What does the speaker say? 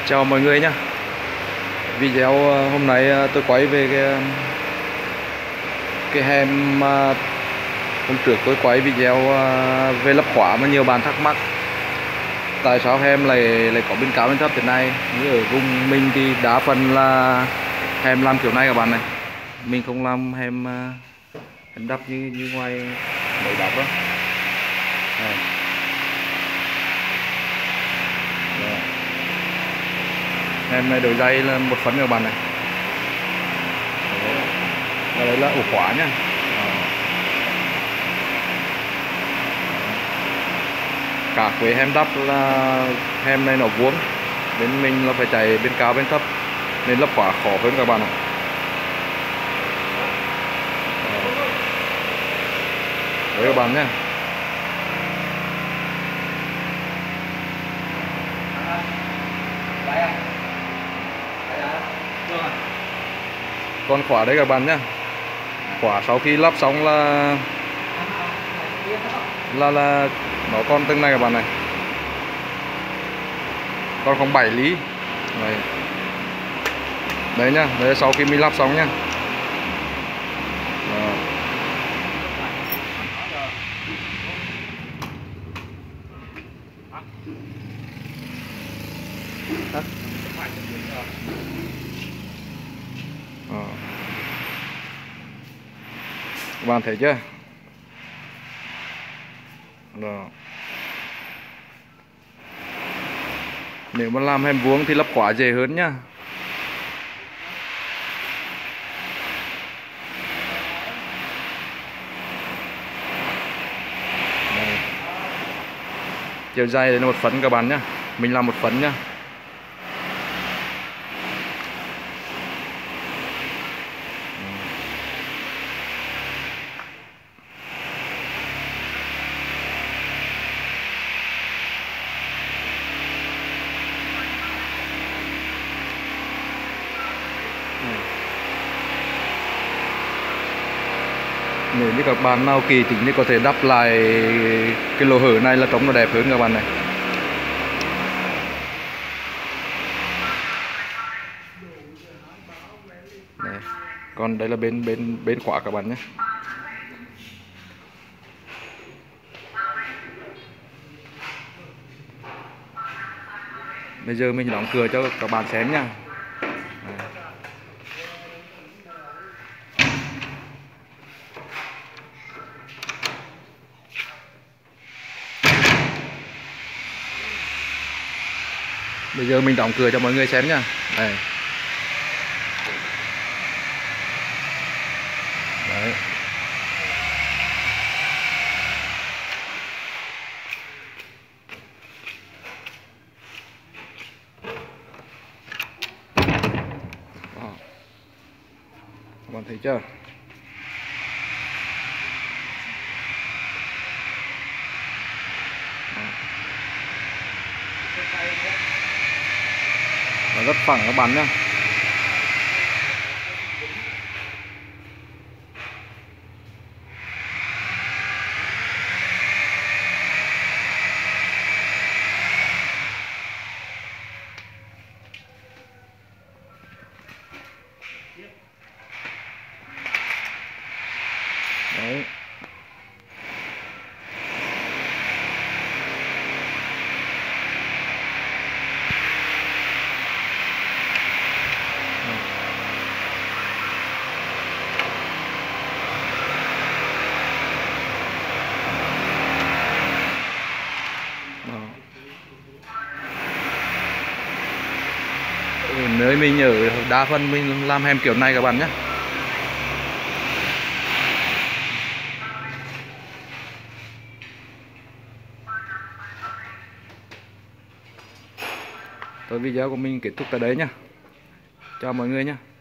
Chào mọi người nhé. Video hôm nay tôi quay về cái hem hôm trước tôi quay video về lắp khóa mà nhiều bạn thắc mắc tại sao hem lại có bên cao bên thấp thế này. Như ở vùng mình thì đa phần là hem làm kiểu này các bạn này, mình không làm hem đắp như ngoài mấy đắp đó. Đây. Hem này đổi dây là một phấn các bạn này. Đấy là ổ khóa nhá. Cả quế hem đắp là hem này nó vuông, bên mình là phải chạy bên cao bên thấp nên lắp khóa khó hơn các bạn ạ. Đấy các bạn nhé. Con khóa đấy các bạn nhé. Khóa sau khi lắp xong là nó còn từng này các bạn này, còn không 7 lý đấy. Đấy nhá, đấy sau khi mình lắp xong nhá. Các bạn thấy chưa? Đó. Nếu mà làm hem vuông thì lắp khóa dễ hơn nhá. Đây. Chiều dài là một phấn các bạn nhá. Mình làm một phấn nhá. Nếu như các bạn nào kỳ tính thì có thể đắp lại cái lỗ hở này là trông nó đẹp hơn các bạn này. Đây. Còn đây là bên khóa các bạn nhé. Bây giờ mình đóng cửa cho các bạn xem nha. Bây giờ mình đóng cửa cho mọi người xem nha. Đây. Đấy. Các bạn thấy chưa? Nó rất phẳng các bạn nhé. Đấy. Nơi mình ở đa phần mình làm hem kiểu này các bạn nhé. Thôi video của mình kết thúc tại đây nhá. Chào mọi người nhé.